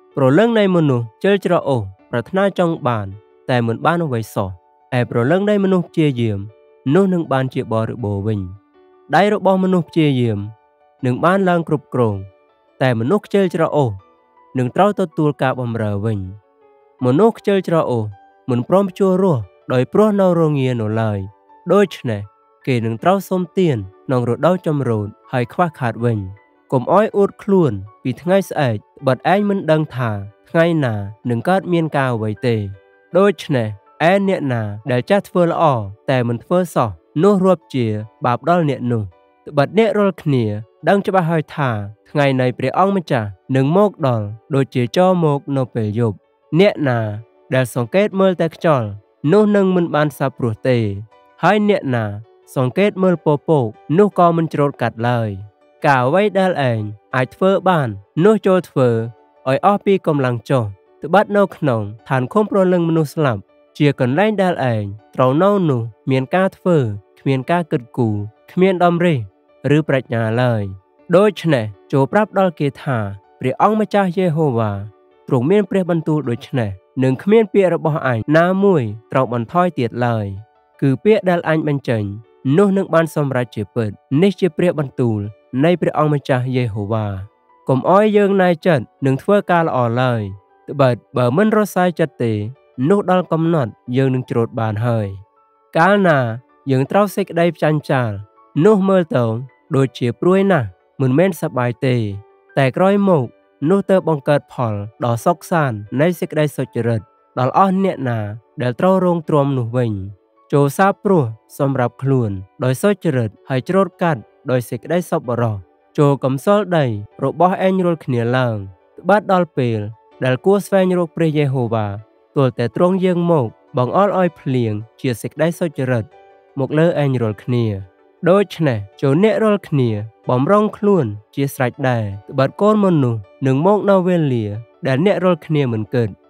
ប្រលឹងនៃមនុស្សជិលច្រអូសប្រាថ្នាចង់បានតែមិនបានអ្វីសោះឯប្រលឹងនៃមនុស្សព្យាយាមនោះនឹងបានជាបរិបូរណ៍វិញដៃរបស់មនុស្សព្យាយាមនឹងបានឡើងគ្រប់គ្រងតែមនុស្សខ្ជិលច្រអូសនឹងត្រូវទទួលការបម្រើវិញមនុស្សខ្ជិលច្រអូសមិនព្រមជួររស់ដោយព្រោះនៅរងានៅឡើយដូច្នេះគេនឹងត្រូវសុំទានក្នុងរដូវចម្រូតហើយខ្វះខាតវិញកុំអោយអួតខ្លួនពីថ្ងៃស្អែកបិទឯងមិនដឹងថាថ្ងៃណានឹងកើតមានការអ្វីទេដូច្នេះឯអ្នកណាដែលចាស់ធ្វើល្អតែមិនធ្វើសោះនោះរាប់ជាបាបដល់អ្នកនោះត្បិតអ្នករាល់គ្នាដឹងច្បាស់ហើយថាថ្ងៃនៃព្រះអង្គម្ចាស់នឹងមកដល់ដូចជាចោរមកនៅពេលយប់អ្នកណាដែលសង្កេតមើលតែខ្យល់នោះនឹងមិនបានសាបព្រោះទេហើយអ្នកណាសង្កេតមើលពពកនោះក៏មិនច្រូតកាត់ឡើយការអ្វីដែលឯងអាចធ្វើបាននោះចូលធ្វើឲ្យអស់ពីកម្លាំងចុះត្បិតនៅក្នុងឋានឃុំប្រលឹងមនុស្សស្លាប់ជាកន្លែងដែលឯងត្រូវនៅនោះមានការធ្វើគ្មានការគិតគូរគ្មានដំរិះឬប្រាជ្ញាឡើយដូច្នេះចូលប្រាប់ដល់គេថាព្រះអង្គម្ចាស់យេហូវ៉ាទ្រង់មានព្រះបន្ទូលដូច្នេះនឹងគ្មានពាក្យរបស់អញណាមួយត្រូវបន្ថយទៀតឡើយគឺពាក្យដែលអញបញ្ចេញនោះនឹងបានសម្រេចជាពិតនេះជាព្រះបន្ទូលនៃព្រះអង្គម្ចាស់យេហូវ៉ាកុំអោយយើងណែចិត្តនឹងធ្វើការល្អឡើយត្បិតបើមិនរសាយចិត្តទេនោះដល់កំណត់យើងនឹងច្រូតបានហើយកាលណាយើងត្រូវសេចក្តីផ្ចាញ់ចាលនោះមើលទៅដូចជាព្រួយណាស់មិនមែនសប្បាយទេតែក្រោយមកនោះទៅបង្កើតផលដ៏សុខសាន្តនៃសេចក្តីសុចរិតដល់អស់អ្នកណាដែលត្រូវរងទ្រាំនោះវិញចូលសាបព្រោះសម្រាប់ខ្លួនដោយសុចរិតហើយច្រូតកាត់ដោយសេចក្តីសប្បុរសចូលកំសល់ដីរបស់ឯងរាល់គ្នាឡើងត្បិតដល់ពេលដែលគួរស្វែងរកព្រះយេហូវ៉ាទល់តែទ្រង់យាងមកបង្អល់ឲ្យភ្លៀងជាសេចក្តីសុចរិតមកលើឯងរាល់គ្នាដូច្នេះចូលអ្នករាល់គ្នាបំរុងខ្លួនជាស្រេចដែរត្បិតកូនមនុស្សនឹងមកនៅវេលាដែលអ្នករាល់គ្នាមិនគិត